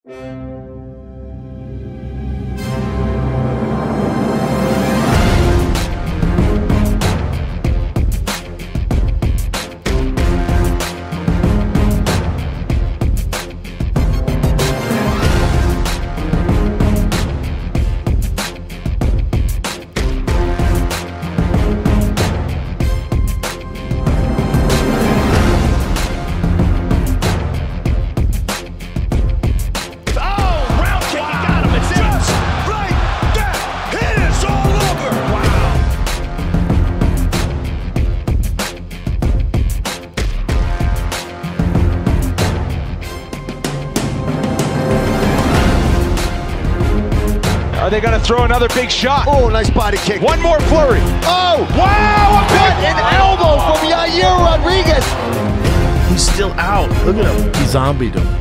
Are they going to throw another big shot? Oh, nice body kick. One more flurry. Oh! Wow! What an elbow from Yair Rodriguez. He's still out. Look at him. He zombied him.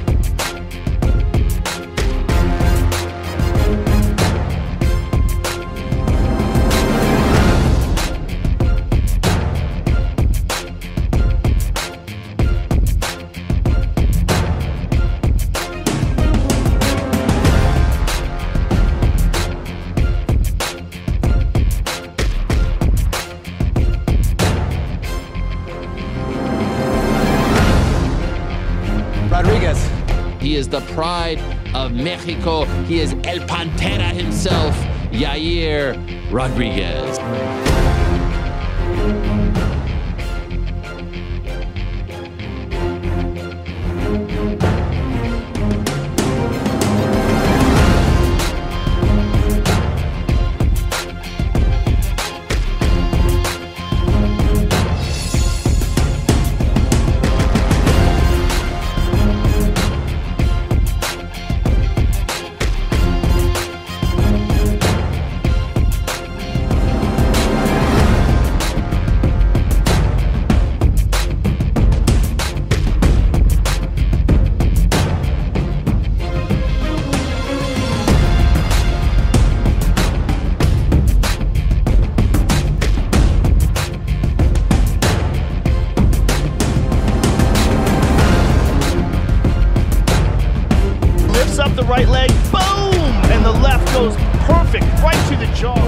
Rodriguez. He is the pride of Mexico. He is El Pantera himself, Yair Rodriguez. Up the right leg, boom! And the left goes perfect right to the jaw.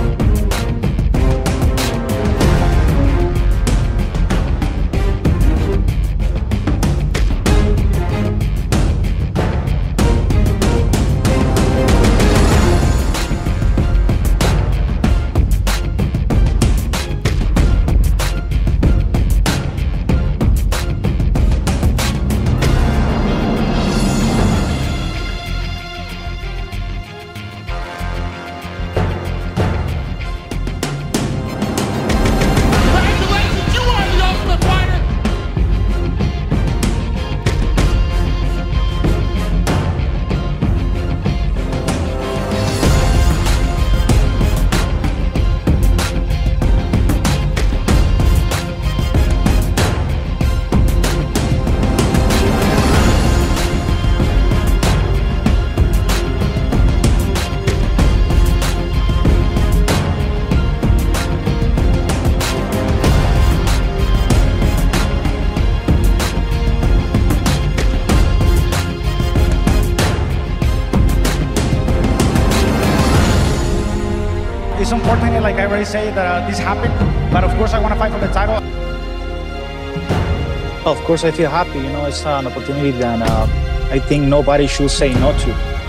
It's unfortunate, like I already said, that this happened, but of course I want to fight for the title. Of course I feel happy, it's an opportunity that I think nobody should say no to.